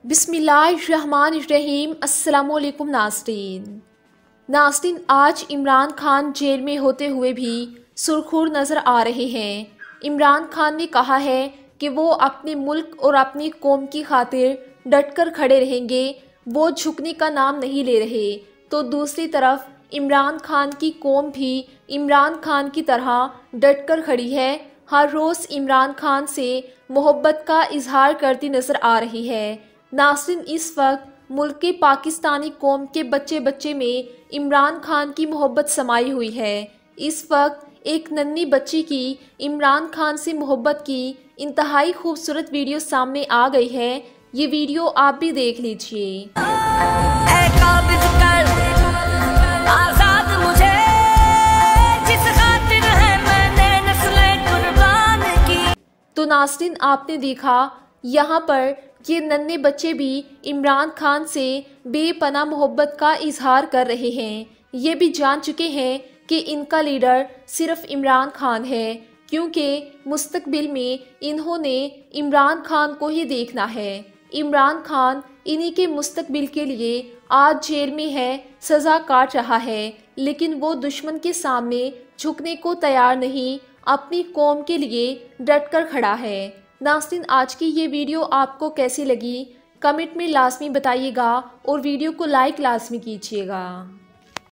बिस्मिल्लाहिर्रहमानिर्रहीम। अस्सलामुअलैकुम नाज़रीन, आज इमरान खान जेल में होते हुए भी सुरखुर नज़र आ रहे हैं। इमरान खान ने कहा है कि वो अपने मुल्क और अपनी कौम की खातिर डटकर खड़े रहेंगे, वो झुकने का नाम नहीं ले रहे। तो दूसरी तरफ इमरान खान की कौम भी इमरान खान की तरह डटकर खड़ी है, हर रोज़ इमरान खान से मोहब्बत का इजहार करती नज़र आ रही है। नाज़रीन, इस वक्त मुल्क के पाकिस्तानी कौम के बच्चे बच्चे में इमरान खान की मोहब्बत समाई हुई है। इस वक्त एक नन्ही बच्ची की इमरान खान से मोहब्बत की इंतहाई खूबसूरत वीडियो सामने आ गई है। ये वीडियो आप भी देख लीजिए। तो नाज़रीन, आपने देखा यहाँ पर ये नन्हे बच्चे भी इमरान खान से बेपनाह मोहब्बत का इजहार कर रहे हैं। ये भी जान चुके हैं कि इनका लीडर सिर्फ इमरान खान है, क्योंकि मुस्तकबिल में इन्होंने इमरान खान को ही देखना है। इमरान खान इन्हीं के मुस्तकबिल के लिए आज जेल में है, सज़ा काट रहा है, लेकिन वो दुश्मन के सामने झुकने को तैयार नहीं, अपनी कौम के लिए डटकर खड़ा है। नाज़रीन, आज की ये वीडियो आपको कैसी लगी कमेंट में लाजमी बताइएगा और वीडियो को लाइक लाजमी कीजिएगा।